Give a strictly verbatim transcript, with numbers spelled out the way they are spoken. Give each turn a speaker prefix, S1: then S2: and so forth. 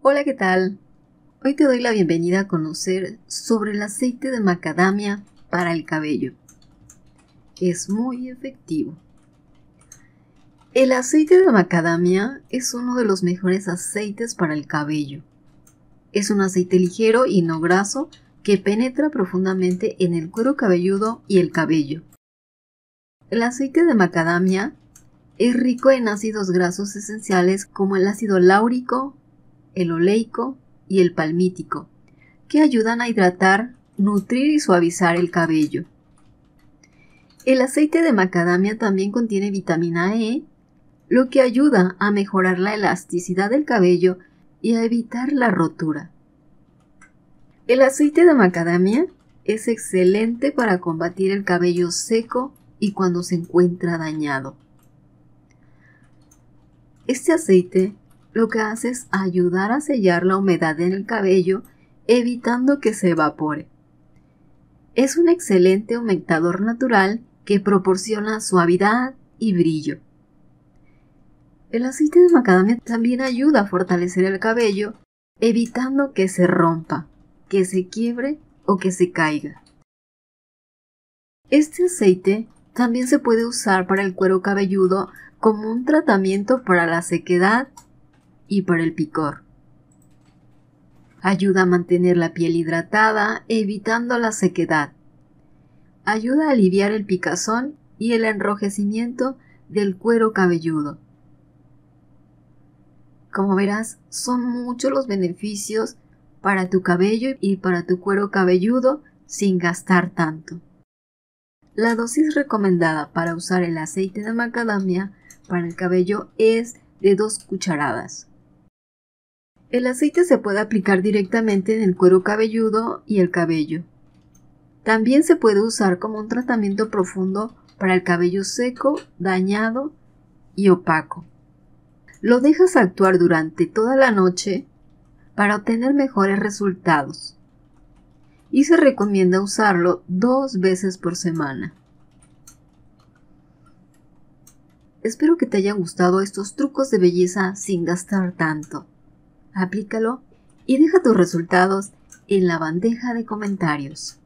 S1: Hola, ¿qué tal? Hoy te doy la bienvenida a conocer sobre el aceite de macadamia para el cabello. Es muy efectivo. El aceite de macadamia es uno de los mejores aceites para el cabello. Es un aceite ligero y no graso que penetra profundamente en el cuero cabelludo y el cabello. El aceite de macadamia es rico en ácidos grasos esenciales como el ácido láurico, el oleico y el palmítico, que ayudan a hidratar, nutrir y suavizar el cabello. El aceite de macadamia también contiene vitamina E, lo que ayuda a mejorar la elasticidad del cabello y a evitar la rotura. El aceite de macadamia es excelente para combatir el cabello seco y cuando se encuentra dañado. Este aceite lo que hace es ayudar a sellar la humedad en el cabello, evitando que se evapore. Es un excelente humectador natural que proporciona suavidad y brillo. El aceite de macadamia también ayuda a fortalecer el cabello, evitando que se rompa, que se quiebre o que se caiga. Este aceite también se puede usar para el cuero cabelludo como un tratamiento para la sequedad y para el picor. Ayuda a mantener la piel hidratada, evitando la sequedad. Ayuda a aliviar el picazón y el enrojecimiento del cuero cabelludo. Como verás, son muchos los beneficios para tu cabello y para tu cuero cabelludo sin gastar tanto. La dosis recomendada para usar el aceite de macadamia para el cabello es de dos cucharadas. El aceite se puede aplicar directamente en el cuero cabelludo y el cabello. También se puede usar como un tratamiento profundo para el cabello seco, dañado y opaco. Lo dejas actuar durante toda la noche para obtener mejores resultados. Y se recomienda usarlo dos veces por semana. Espero que te hayan gustado estos trucos de belleza sin gastar tanto. Aplícalo y deja tus resultados en la bandeja de comentarios.